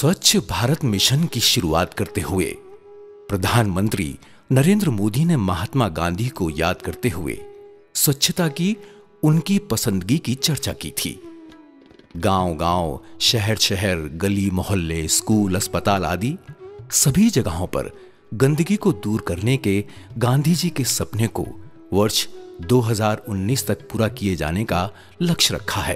स्वच्छ भारत मिशन की शुरुआत करते हुए प्रधानमंत्री नरेंद्र मोदी ने महात्मा गांधी को याद करते हुए स्वच्छता की उनकी पसंदगी की चर्चा की थी। गांव-गांव, शहर-शहर, गली मोहल्ले, स्कूल, अस्पताल आदि सभी जगहों पर गंदगी को दूर करने के गांधी जी के सपने को वर्ष 2019 तक पूरा किए जाने का लक्ष्य रखा है।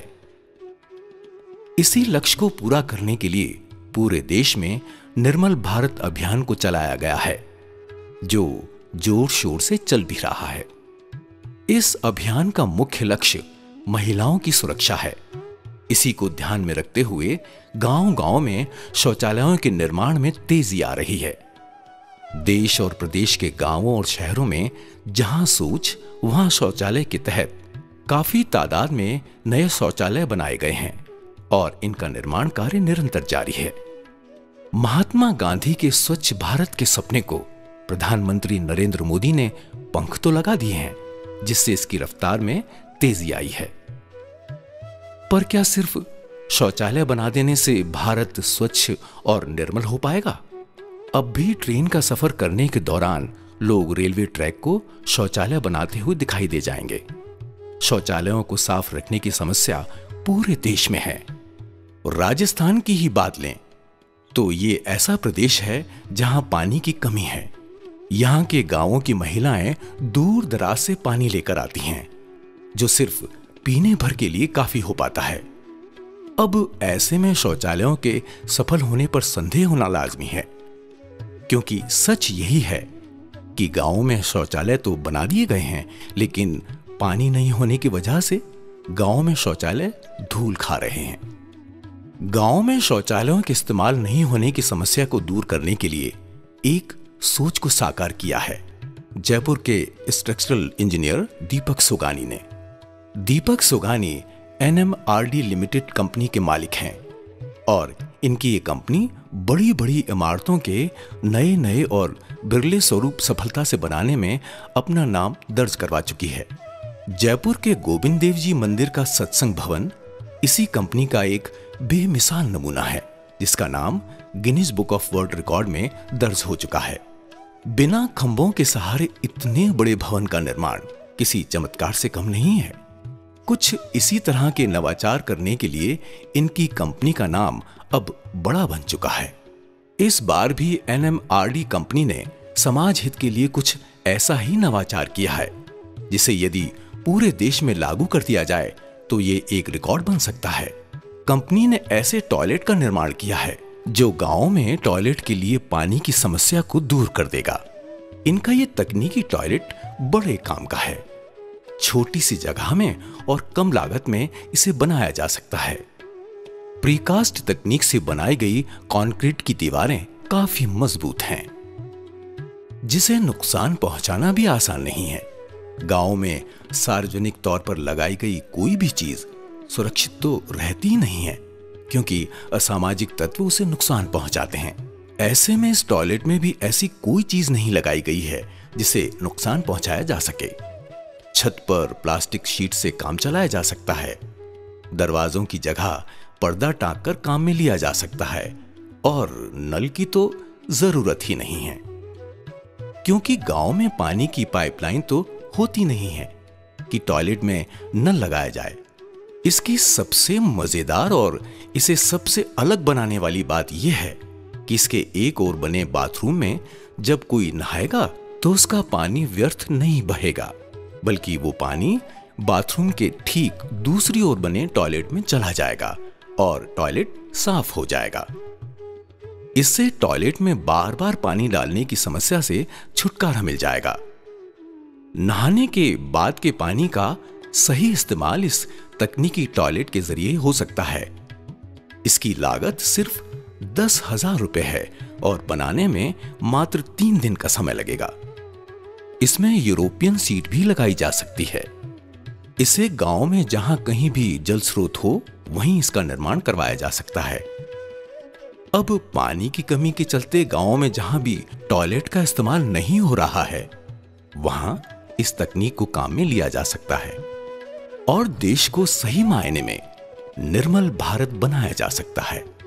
इसी लक्ष्य को पूरा करने के लिए पूरे देश में निर्मल भारत अभियान को चलाया गया है, जो जोर शोर से चल भी रहा है। इस अभियान का मुख्य लक्ष्य महिलाओं की सुरक्षा है। इसी को ध्यान में रखते हुए गांव-गांव में शौचालयों के निर्माण में तेजी आ रही है। देश और प्रदेश के गांवों और शहरों में जहां सोच वहां शौचालय के तहत काफी तादाद में नए शौचालय बनाए गए हैं और इनका निर्माण कार्य निरंतर जारी है। महात्मा गांधी के स्वच्छ भारत के सपने को प्रधानमंत्री नरेंद्र मोदी ने पंख तो लगा दिए हैं, जिससे इसकी रफ्तार में तेजी आई है। पर क्या सिर्फ शौचालय बना देने से भारत स्वच्छ और निर्मल हो पाएगा? अब भी ट्रेन का सफर करने के दौरान लोग रेलवे ट्रैक को शौचालय बनाते हुए दिखाई दे जाएंगे। शौचालयों को साफ रखने की समस्या पूरे देश में है। राजस्थान की ही बात लें तो ये ऐसा प्रदेश है जहां पानी की कमी है। यहां के गांवों की महिलाएं दूर दराज से पानी लेकर आती हैं, जो सिर्फ पीने भर के लिए काफी हो पाता है। अब ऐसे में शौचालयों के सफल होने पर संदेह होना लाजमी है, क्योंकि सच यही है कि गांवों में शौचालय तो बना दिए गए हैं, लेकिन पानी नहीं होने की वजह से गांवों में शौचालय धूल खा रहे हैं। गांव में शौचालयों के इस्तेमाल नहीं होने की समस्या को दूर करने के लिए एक सोच को साकार किया है जयपुर के स्ट्रक्चरल इंजीनियर दीपक सोगानी ने। Deepak Sogani NMRD limited company के मालिक हैं और इनकी ये कंपनी बड़ी बड़ी इमारतों के नए नए और बिरले स्वरूप सफलता से बनाने में अपना नाम दर्ज करवा चुकी है। जयपुर के गोविंद देव जी मंदिर का सत्संग भवन इसी कंपनी का एक बेमिसाल नमूना है, जिसका नाम Guinness book of world record में दर्ज हो चुका है। बिना खंभों के सहारे इतने बड़े भवन का निर्माण किसी चमत्कार से कम नहीं है। कुछ इसी तरह के नवाचार करने के लिए इनकी कंपनी का नाम अब बड़ा बन चुका है। इस बार भी NMRD कंपनी ने समाज हित के लिए कुछ ऐसा ही नवाचार किया है, जिसे यदि पूरे देश में लागू कर दिया जाए तो ये एक रिकॉर्ड बन सकता है। कंपनी ने ऐसे टॉयलेट का निर्माण किया है जो गांव में टॉयलेट के लिए पानी की समस्या को दूर कर देगा। इनका ये तकनीकी टॉयलेट बड़े काम का है। छोटी सी जगह में और कम लागत में इसे बनाया जा सकता है। प्रीकास्ट तकनीक से बनाई गई कंक्रीट की दीवारें काफी मजबूत हैं, जिसे नुकसान पहुंचाना भी आसान नहीं है। गांव में सार्वजनिक तौर पर लगाई गई कोई भी चीज सुरक्षित तो रहती ही नहीं है, क्योंकि असामाजिक तत्व उसे नुकसान पहुंचाते हैं। ऐसे में इस टॉयलेट में भी ऐसी कोई चीज नहीं लगाई गई है जिसे नुकसान पहुंचाया जा सके। छत पर प्लास्टिक शीट से काम चलाया जा सकता है। दरवाजों की जगह पर्दा टांग कर काम में लिया जा सकता है और नल की तो जरूरत ही नहीं है, क्योंकि गांव में पानी की पाइपलाइन तो होती नहीं है कि टॉयलेट में नल लगाया जाए। इसकी सबसे मजेदार और इसे सबसे अलग बनाने वाली बात यह है कि इसके एक ओर बने बाथरूम में जब कोई नहाएगा तो उसका पानी व्यर्थ नहीं बहेगा, बल्कि वो पानी बाथरूम के ठीक दूसरी ओर बने टॉयलेट में चला जाएगा और टॉयलेट साफ हो जाएगा। इससे टॉयलेट में बार बार पानी डालने की समस्या से छुटकारा मिल जाएगा। नहाने के बाद के पानी का सही इस्तेमाल इस तकनीकी टॉयलेट के जरिए हो सकता है। इसकी लागत सिर्फ 10,000 रुपए है और बनाने में मात्र 3 दिन का समय लगेगा। इसमें यूरोपियन सीट भी लगाई जा सकती है। इसे गांव में जहां कहीं भी जल स्रोत हो वहीं इसका निर्माण करवाया जा सकता है। अब पानी की कमी के चलते गांव में जहां भी टॉयलेट का इस्तेमाल नहीं हो रहा है, वहां इस तकनीक को काम में लिया जा सकता है और देश को सही मायने में निर्मल भारत बनाया जा सकता है।